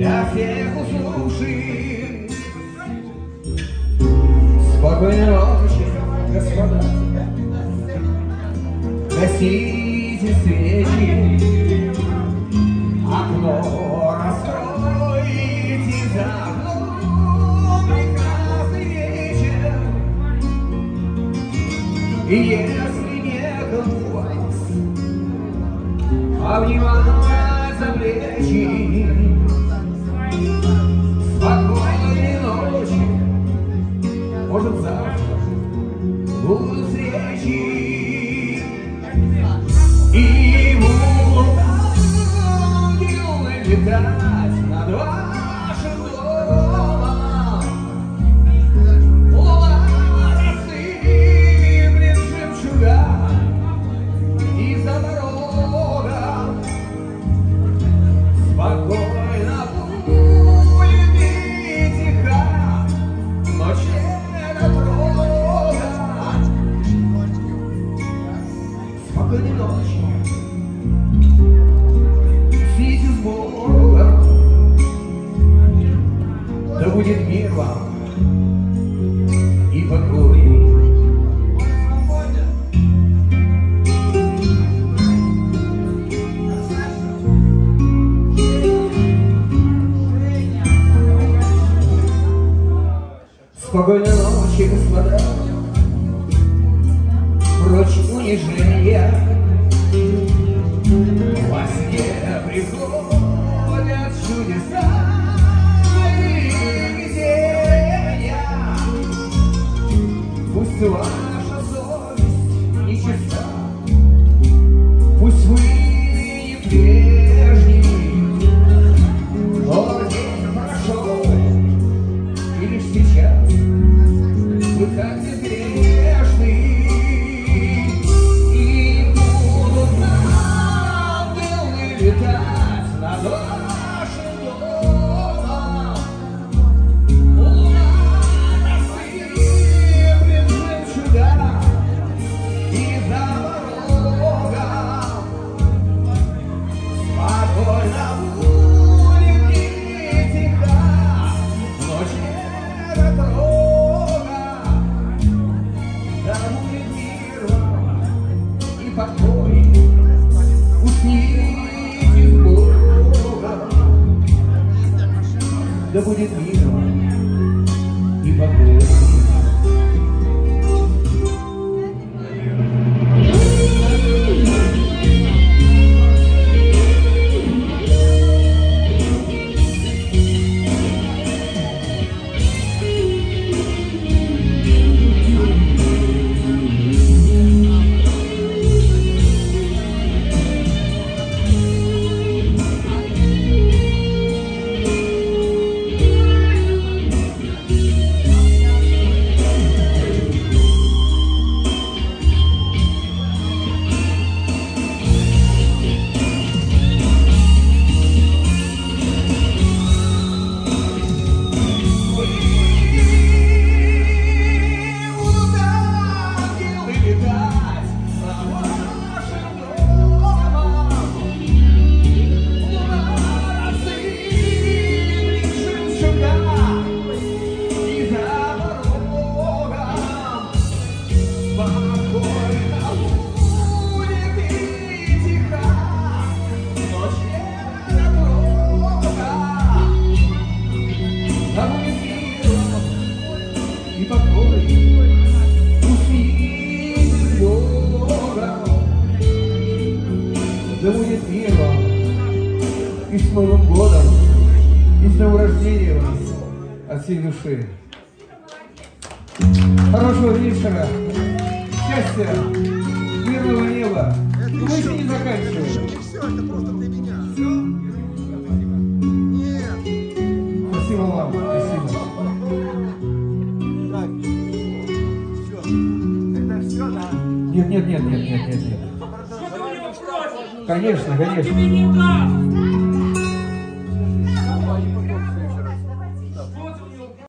для всех услышим. Спокойной ночи, господа, гасите свечи, окно раскройте, за окном прекрасный вечер. И если некому вас обнимать за плечи, спокойной ночи, может завтра будут встречи. И будут ангелы летать над вашим домом. Луна рассыплет жемчуга из-за порога. Спокойно будет и тиха ночь недотрога. Спокойной ночи, спите с Богом, да будет мир вам и покой. Спокойной ночи, господа, прочь унижения. Во сне приходят чудеса и видения. Пусть ваша совесть нечиста, пусть вы не прежний, но день прошел, и лишь сейчас вы как безгрешный. Летать над вашим домом. Луна рассыплет жемчуга из-за порога. Спокойно будет и тиха ночь недотрога. Да будет мир вам и покой. Усните да будет мир и покой. Да будет мир вам и с Новым годом, и с днем рождения вас от всей души. Хорошего вечера, счастья, мирного неба. Мы еще не заканчиваем. Не все, это просто для меня. Все? Нет. Спасибо вам, спасибо. Так, все. Это все, да? Нет. Конечно.